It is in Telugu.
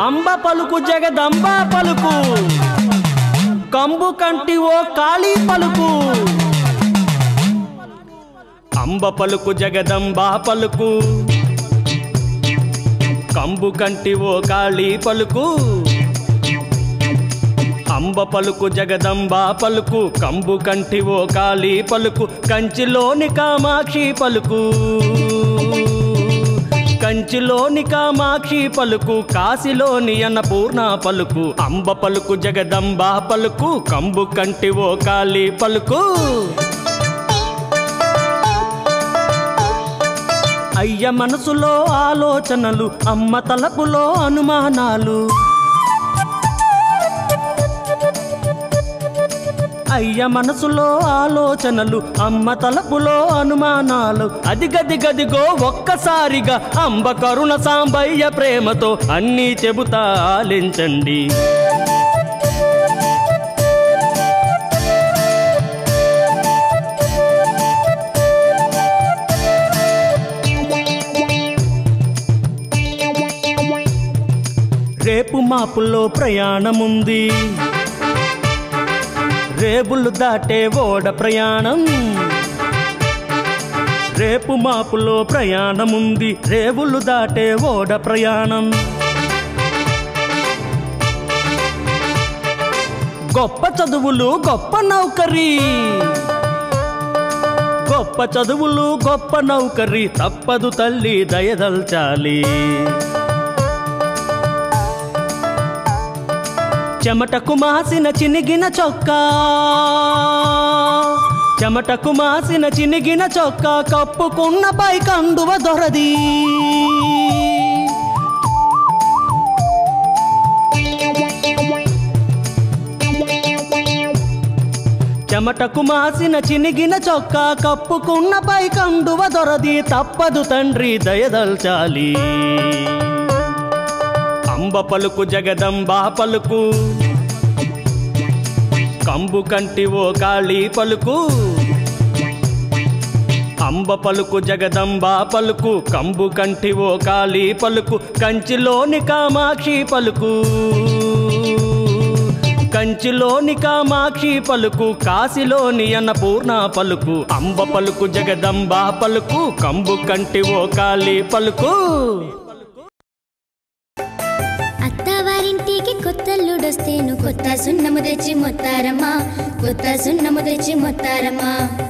అంబ పలుకు జగదంబ పలుకు కంబు కంటి ఓ కాళీ పలుకు అంబ పలుకు జగదంబ పలుకు కంబు కంటి ఓ కాళీ పలుకు అంబ పలుకు జగదంబ పలుకు కంబు కంటి ఓ కాళీ పలుకు కంచిలోని కామాక్షి పలుకు కంచిలోని కామాక్షి పలుకు కాశీలోని అన్నపూర్ణ పలుకు అంబ పలుకు జగదంబ పలుకు కంబు కంటి ఓ కాళీ పలుకు అయ్య మనసులో ఆలోచనలు అమ్మ తలపులో అనుమానాలు అయ్య మనసులో ఆలోచనలు అమ్మ తలపులో అనుమానాలు అదిగదిగదిగో ఒక్కసారిగా అంబ కరుణ సాంబయ్య ప్రేమతో అన్నీ చెబుతా ఆలించండి రేపు మాపుల్లో ప్రయాణముంది రేపులు దాటే ఓడ ప్రయాణం రేపు మాపులో ప్రయాణముంది రేవులు దాటే ఓడ ప్రయాణం గొప్ప చదువులు గొప్ప నౌకరీ గొప్ప చదువులు గొప్ప నౌకరీ తప్పదు తల్లి దయదల్చాలి చెమటకు మాసిన చినిగిన చొక్కా చెమటకు మాసిన చినిగిన చొక్కా కప్పుకున్న పై కండువ దొరది చెమటకు మాసిన చినిగిన చొక్కా కప్పుకున్న పై కండువ దొరది తప్పదు తండ్రి దయదల్చాలి అంబ పలుకు జగదంబ పలుకు కంబు కంటి ఓ కాళీ పలుకు అంబ పలుకు జగదంబ పలుకు కంబు కంటి ఓ కాళీ పలుకు కంచిలోని కామాక్షి పలుకు కంచిలోని కామాక్షి పలుకు కాశీలోని అన్నపూర్ణ పలుకు అంబ పలుకు జగదంబ పలుకు కంబు కంటి ఓ కాళీ పలుకు అత్తవారింటికి కొత్తల్లుడొస్తేను కొత్త సున్నము తెచ్చి మొత్తారమ్మా కొత్త సున్నము తెచ్చి మొత్తారమ్మా